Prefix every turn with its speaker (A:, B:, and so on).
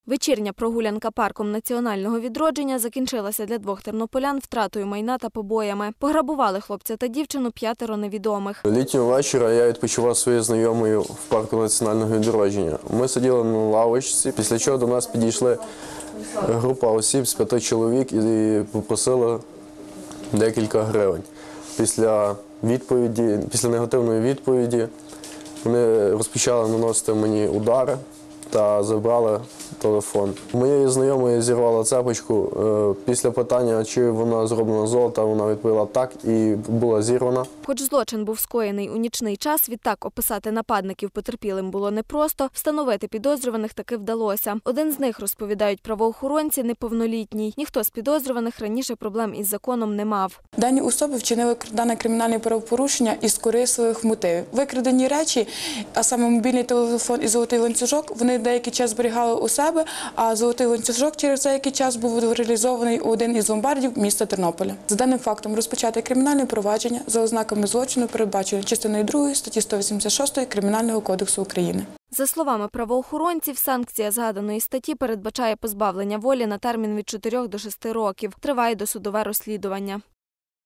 A: Вечірня прогулянка парком національного відродження закінчилася для двох тернополян втратою майна та побоями. Пограбували хлопця та дівчину 5 невідомих.
B: Літнього вечора я відпочивав зі своєю знайомою в парку національного відродження. Ми сиділи на лавочці, після чого до нас підійшли група осіб з 5 чоловік і попросили декілька гривень. Після негативної відповіді вони розпочали наносити мені удари та забрали телефон. Моєї знайомої зірвала цепочку. Після питання, чи вона зроблена з золота, вона відповіла так і була зірвана.
A: Хоч злочин був скоєний у нічний час, відтак описати нападників потерпілим було непросто, встановити підозрюваних таки вдалося. Один з них, розповідають правоохоронці, неповнолітній. Ніхто з підозрюваних раніше проблем із законом не мав.
C: Дані особи вчинили дане кримінальне правопорушення із корисливих мотивів. Викрадені речі, а саме мобільний телефон і золотий ланцюжок, вони деякий час зберігали у себе, а золотий ланцюжок через деякий час був реалізований у один із ломбардів міста Тернополя. За даним фактом розпочати кримінальне провадження за ознаками злочину, передбачено частиною 2 статті 186 Кримінального кодексу України.
A: За словами правоохоронців, санкція згаданої статті передбачає позбавлення волі на термін від 4 до 6 років. Триває досудове розслідування.